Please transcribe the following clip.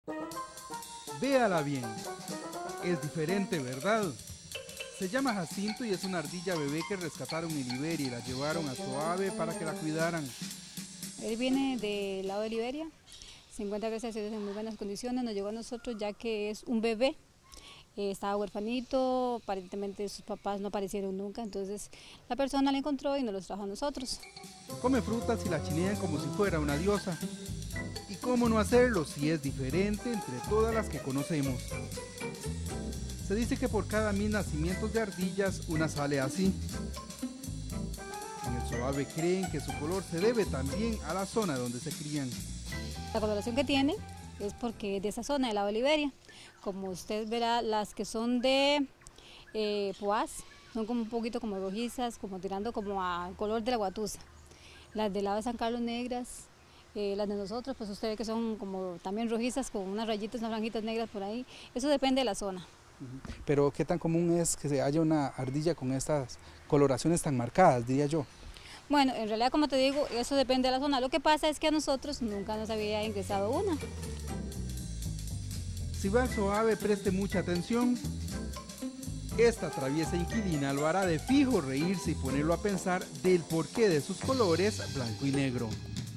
Véala bien, es diferente, ¿verdad? Se llama Jacinto y es una ardilla bebé que rescataron en Liberia y la llevaron a Soave para que la cuidaran. Él viene del lado de Liberia, se encuentra gracias a Dios en muy buenas condiciones, nos llegó a nosotros ya que es un bebé, estaba huerfanito, aparentemente sus papás no aparecieron nunca, entonces la persona la encontró y nos los trajo a nosotros. Come frutas y la chinean como si fuera una diosa. ¿Y cómo no hacerlo si es diferente entre todas las que conocemos? Se dice que por cada 1000 nacimientos de ardillas, una sale así. En el Soave creen que su color se debe también a la zona donde se crían. La coloración que tiene es porque es de esa zona, del lado de Liberia. Como usted verá, las que son de Poás son como un poquito como rojizas, como tirando como al color de la guatusa. Las del lado de San Carlos negras, las de nosotros, pues usted ve que son como también rojizas con unas rayitas, unas franjitas negras por ahí. Eso depende de la zona. Pero ¿qué tan común es que se haya una ardilla con estas coloraciones tan marcadas, diría yo? Bueno, en realidad, como te digo, eso depende de la zona. Lo que pasa es que a nosotros nunca nos había ingresado una. Si va al Soave, preste mucha atención. Esta traviesa inquilina lo hará de fijo reírse y ponerlo a pensar del porqué de sus colores blanco y negro.